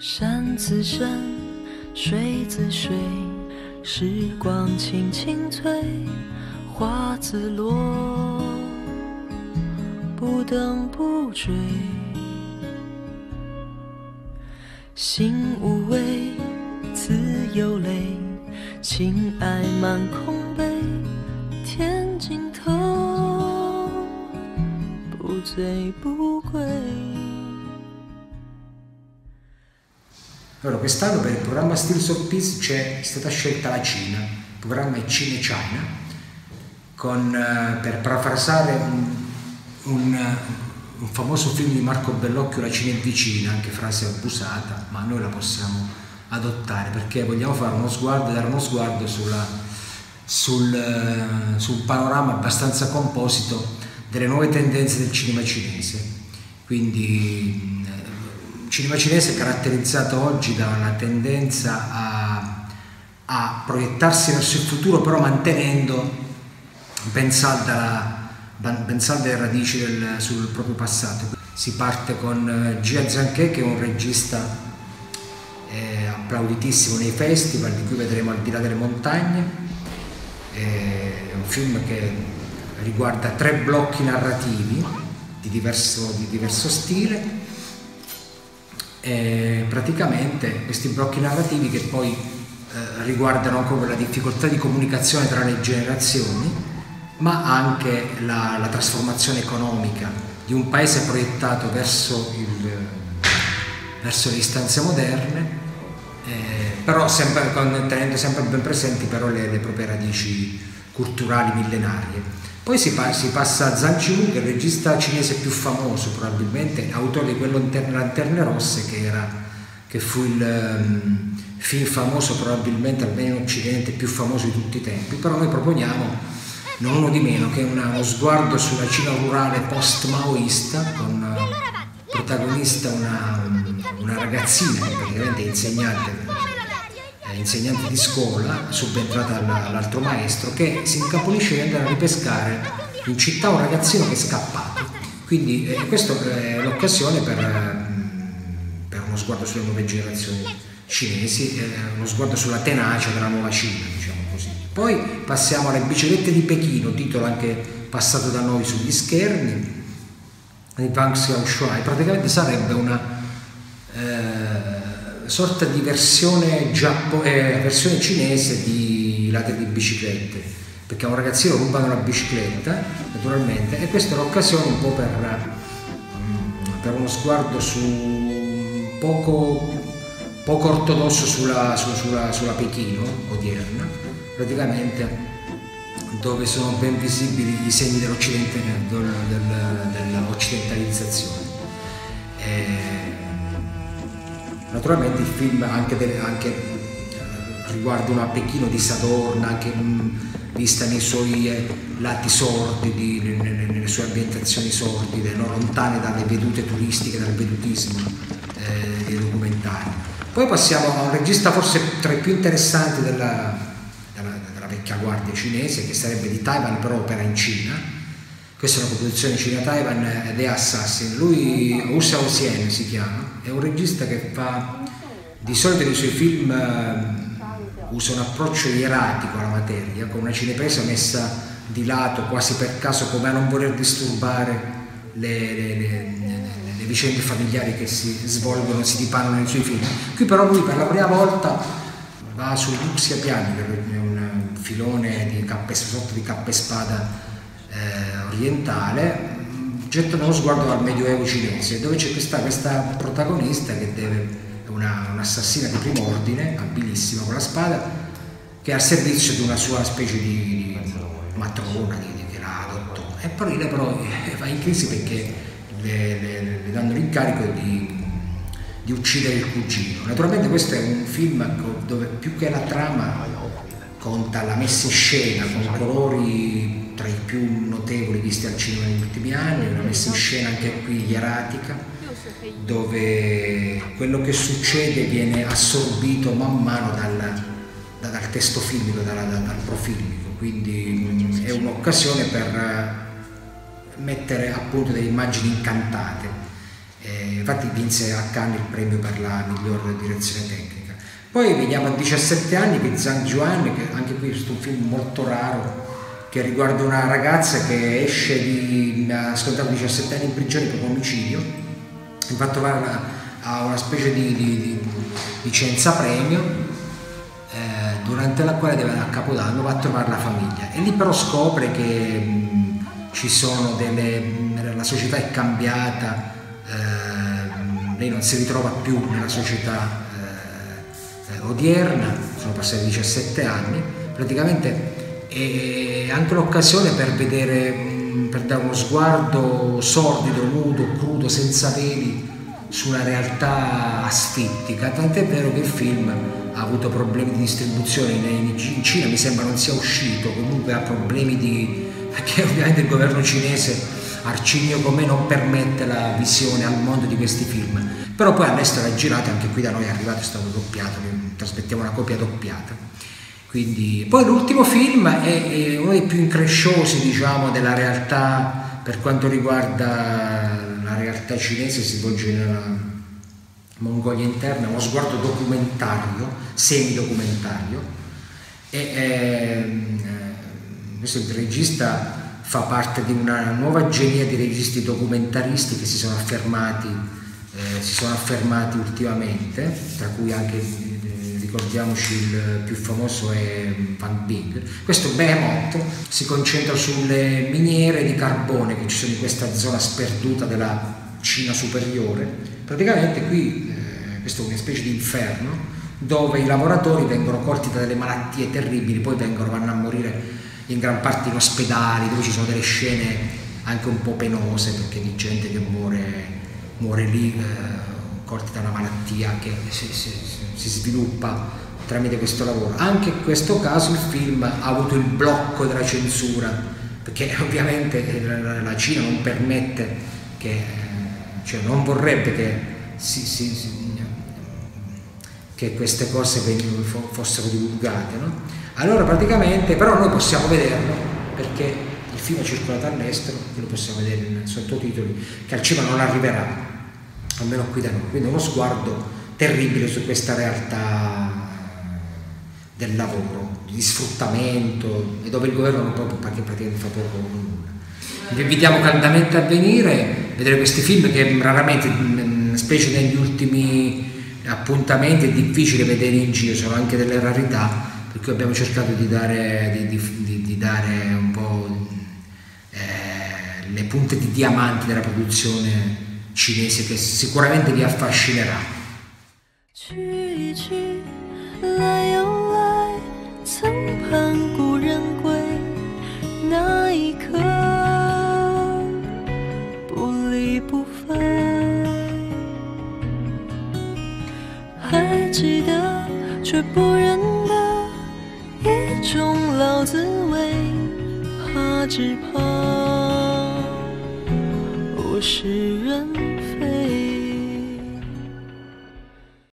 山自山，水自水，时光轻轻催，花自落，不等不追。心无畏，自有泪，情爱满空杯，天尽头，不醉不归。 Allora, quest'anno per il programma Steels of Peace è stata scelta la Cina, il programma è Cine-China, per parafrasare un famoso film di Marco Bellocchio, La Cina è vicina, anche frase abusata, ma noi la possiamo adottare perché vogliamo fare dare uno sguardo sul panorama abbastanza composito delle nuove tendenze del cinema cinese. Quindi il cinema cinese è caratterizzato oggi da una tendenza a proiettarsi verso il futuro, però mantenendo ben salde le radici sul proprio passato. Si parte con Jia Zhangke, che è un regista applauditissimo nei festival, di cui vedremo Al di là delle montagne. È un film che riguarda 3 blocchi narrativi di diverso stile. Praticamente questi blocchi narrativi che poi riguardano come la difficoltà di comunicazione tra le generazioni, ma anche la trasformazione economica di un paese proiettato verso le istanze moderne, però tenendo sempre ben presenti però le proprie radici culturali millenarie. Poi si passa a Zhang Yimou, che è il regista cinese più famoso, probabilmente autore di quello Lanterne Rosse, che fu il film famoso, probabilmente almeno in Occidente, più famoso di tutti i tempi. Però noi proponiamo non uno di meno che uno sguardo sulla Cina rurale post-maoista, con protagonista una ragazzina che praticamente è insegnante di scuola, subentrata all'altro maestro, che si incaponisce di andare a ripescare in città un ragazzino che è scappato. Quindi questa è l'occasione per uno sguardo sulle nuove generazioni cinesi, uno sguardo sulla tenacia della nuova Cina, diciamo così. Poi passiamo alle biciclette di Pechino, titolo anche passato da noi sugli schermi, di Wang Xiaoshuai. Praticamente sarebbe una sorta di versione cinese di Ladri di biciclette, perché a un ragazzino rubano la bicicletta, naturalmente, e questa è l'occasione un po' per uno sguardo poco ortodosso sulla Pechino odierna, praticamente, dove sono ben visibili i segni dell'occidentalizzazione. Naturalmente il film anche riguarda una Pechino disadorna, anche vista nei suoi lati sordidi, nelle sue ambientazioni sordide, no? Lontane dalle vedute turistiche, dal vedutismo dei documentari. Poi passiamo a un regista forse tra i più interessanti della vecchia guardia cinese, che sarebbe di Taiwan, però opera in Cina. Questa è una coproduzione Cina-Taiwan ed è Assassin. Lui, Wu Xiaoxian si chiama, è un regista che fa, di solito nei suoi film usa un approccio ieratico alla materia, con una cinepresa messa di lato quasi per caso, come a non voler disturbare le vicende familiari che si svolgono, si dipanano nei suoi film. Qui però lui per la prima volta va sul Wuxia Piani, che è un filone di sorta di cappa e spada orientale, gettano uno sguardo al medioevo cinese, dove c'è questa protagonista che è un'assassina di primo ordine, abilissima con la spada, che è al servizio di una sua specie di matrona che la adottò, e poi lei però va in crisi perché le danno l'incarico di uccidere il cugino. Naturalmente questo è un film dove più che la trama conta la messa in scena con colori tra i più notevoli visti al cinema negli ultimi anni, una messa in scena anche qui ieratica, dove quello che succede viene assorbito man mano dal testo filmico, dal profilmico, quindi è un'occasione per mettere appunto delle immagini incantate Infatti vinse a Cannes il premio per la miglior direzione tecnica. Poi veniamo a 17 anni, che Zhang Juan, che anche qui è un film molto raro, che riguarda una ragazza che esce ha scontato 17 anni in prigione per un omicidio, infatti ha una specie di licenza premio, durante la quale a Capodanno va a trovare la famiglia, e lì però scopre che ci sono la società è cambiata, lei non si ritrova più nella società odierna, sono passati 17 anni, praticamente è anche l'occasione per vedere, per dare uno sguardo sordido, nudo, crudo, senza veli su una realtà asfittica, tant'è vero che il film ha avuto problemi di distribuzione in Cina, mi sembra non sia uscito, comunque ha problemi perché ovviamente il governo cinese, arcigno come non permette la visione al mondo di questi film, però poi all'estero è girato, anche qui da noi è arrivato, è stato doppiato, trasmettiamo una copia doppiata. Quindi, poi l'ultimo film è uno dei più incresciosi, diciamo, della realtà per quanto riguarda la realtà cinese, si svolge nella Mongolia interna, uno sguardo documentario, semidocumentario, questo il regista fa parte di una nuova genia di registi documentaristi che si sono affermati ultimamente, tra cui anche ricordiamoci il più famoso è Van Bing. Questo Behemoth si concentra sulle miniere di carbone che ci sono in questa zona sperduta della Cina superiore. Praticamente qui questo è una specie di inferno dove i lavoratori vengono colti da delle malattie terribili, poi vanno a morire in gran parte in ospedali, dove ci sono delle scene anche un po' penose, perché di gente che muore lì colti da una malattia che si sviluppa tramite questo lavoro. Anche in questo caso il film ha avuto il blocco della censura, perché ovviamente la Cina non permette cioè non vorrebbe che queste cose fossero divulgate, no? Allora praticamente, però noi possiamo vederlo, perché il film è circolato all'estero, lo possiamo vedere in sottotitoli, che al cinema non arriverà, almeno qui da noi, quindi uno sguardo terribile su questa realtà del lavoro, di sfruttamento, e dove il governo non proprio, perché praticamente fa poco o nulla. Vi invitiamo caldamente a venire, vedere questi film che raramente, specie negli ultimi appuntamenti, è difficile vedere in giro, sono anche delle rarità, per cui abbiamo cercato di dare un po' le punte di diamanti della produzione cinese, che sicuramente vi affascinerà. 去去来又来，曾盼故人归，那一刻不离不分。还记得却不忍的一种老滋味，怕只怕物是人非。